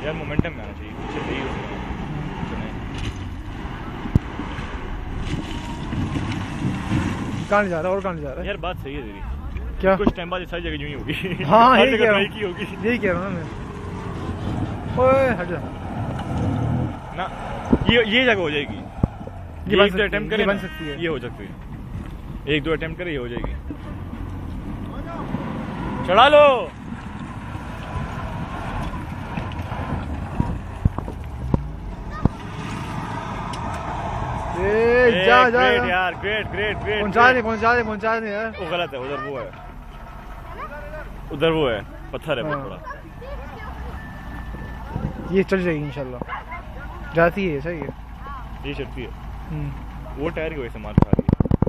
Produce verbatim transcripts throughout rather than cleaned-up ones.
यार मोमेंटम में आना चाहिए, पीछे नहीं उसमें कहाँ जा रहा है और कहाँ जा रहा है यार। बात सही है तेरी, क्या कुछ टाइम बाद सारी जगह यूं ही होगी। हाँ हर यही जगह कह रहा ट्राई की होगी, हूँ यही कह रहा हूँ मैं। ओए हट जा ना, ये ये जगह हो जाएगी। ये एक दो अटेम्प्ट करे बन सकती है, ये हो सकती है। एक दो अटेम्प्ट करे ये हो जाएगी। चढ़ा लो। ए जा जा ग्रेट यार, ग्रेट ग्रेट ग्रेट। पहुंचा दे पहुंचा दे पहुंचा दे यार। वो गलत है, उधर वो है, उधर वो है, पत्थर है बहुत बड़ा। ये चल जाएगी इंशाल्लाह, जाती है सही है, ये चढ़ती है। हम्म वो टायर की वजह से मार खा रही है।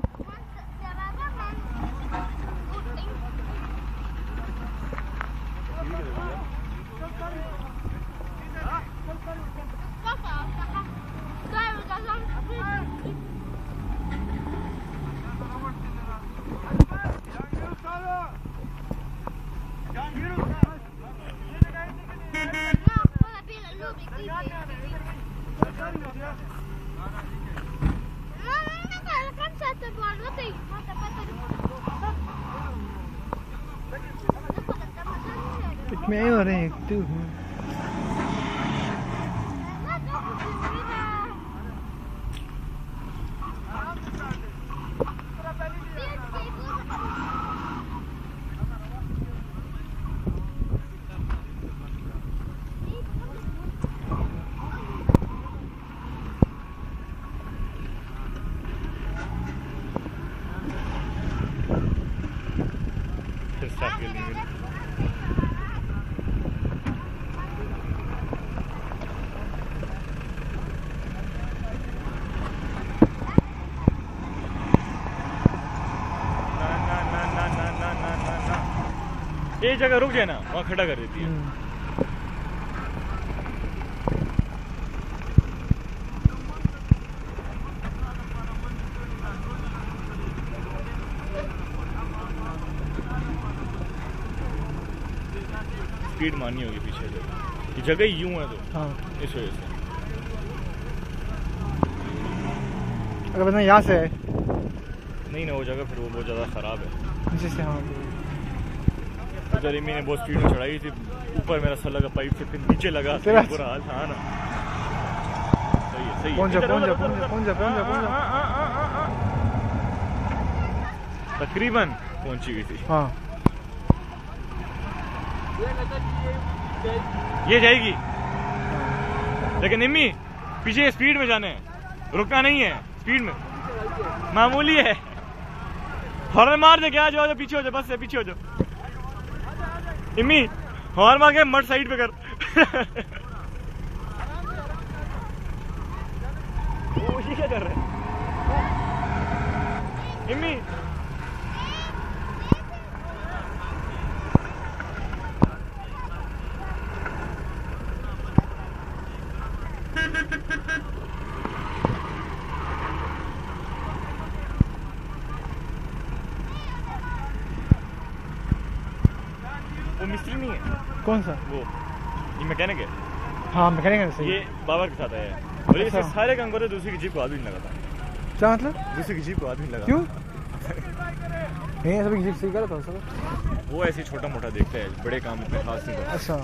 मैं हो रहे हैं तू एक जगह रुक जाए ना, वहाँ खड़ा कर देती है। स्पीड मारनी होगी पीछे से, ये जगह ही यूं है तो हाँ इस वजह से। अगर बंदा यहाँ से है नहीं ना वो जगह फिर वो बहुत ज़्यादा ख़राब है। नीचे से हाँ उधर ही मैंने बहुत स्पीड में चढ़ाई थी, ऊपर मेरा सर लगा पाइप से, फिर नीचे लगा, बुरा हाल था ना। सही है सही है। पहुंच जा पहुंच जा पहुंच जा पहुंच जा पहुंच जा तकरीबन पहुंची गई थी। हाँ ये जाएगी, लेकिन इम्मी पीछे स्पीड में जाने हैं, रुकना नहीं है, स्पीड में मामूली है। हॉर्न मार दे, क्या जाओ, पीछे हो जाओ, बस से पीछे हो जाओ। इम्मी हॉर्न मार के मड साइड पे कर। ओ ये क्या कर रहे हैं इम्मी? वो मिस्त्री नहीं है। कौन सा? वो ये मैकेनिक है। हाँ मैकेनिक है सही। ये बाबर के साथ आया है, बोले अच्छा। इससे सारे काम करे, दूसरी की जीप को आदमी नहीं लगाता। क्या मतलब? दूसरी की जीप को आदमी लगा। क्यों? नहीं सभी जीप सही करा था सब। वो ऐसे छोटा मोटा देखता है, बड़े काम इतने खास नहीं करता। अच्छा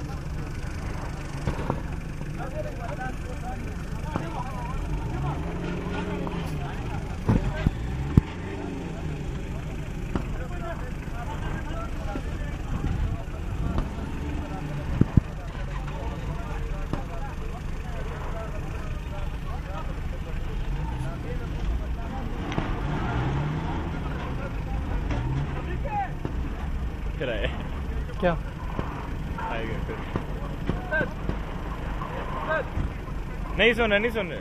है। क्या आएगा फिर? नहीं सुन रहे, नहीं सुन रहे।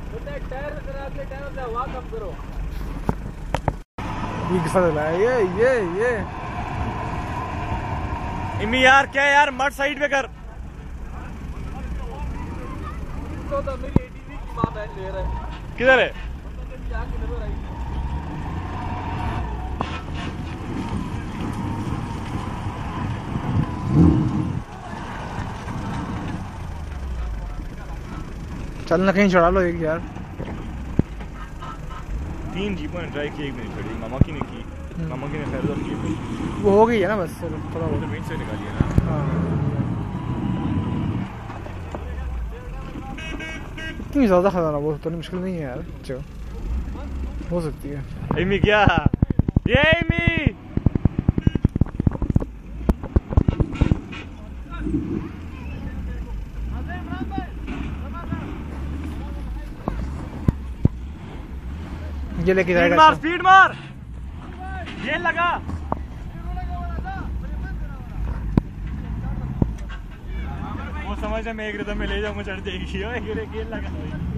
ये किसा है? ये ये ये इम्मी यार क्या यार, मड साइड पे कर। तो मेरी एटीवी की मां बहन ले रहा है। किधर है? चल ना कहीं चढ़ा लो एक यार। तीन जीपों ने ट्राई की, एक भी नहीं चढ़ी। मामा की ने की, मामा की ने खैर तो की, वो हो गई है ना बस थोड़ा वो बहुत। तो बीच से निकाली है ना। हाँ इतनी ज़्यादा खतरा वो तो मुश्किल नहीं है यार, जो हो सकती है। एमी क्या ये एमी ये लेके स्पीड जाएगा। मार स्पीड मार, ये लगा। वो समझ है मैं एक रिदम में ले जाऊंगा, चढ़ जाएगी। ओए गिरे गेल लगा।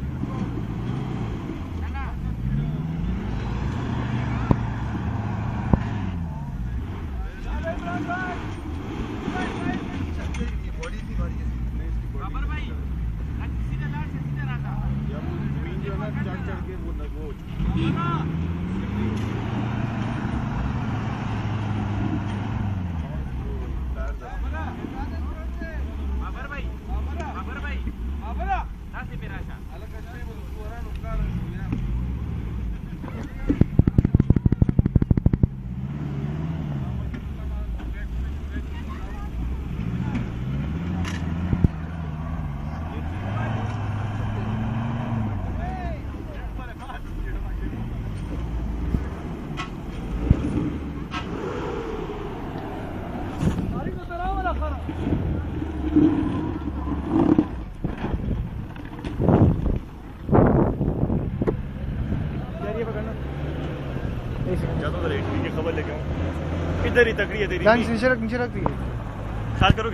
की खबर लेके आऊं, इधर ही तकड़ी है तेरी। नीचे रख नीचे रख दी। साथ करोगे?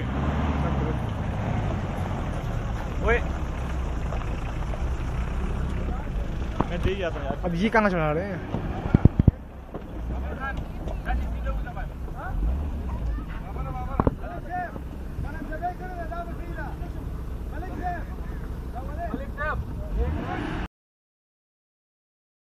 ओए मैं दे ही आता हूं यार। अब ये कहाँ चढ़ा रहे हैं? Vale,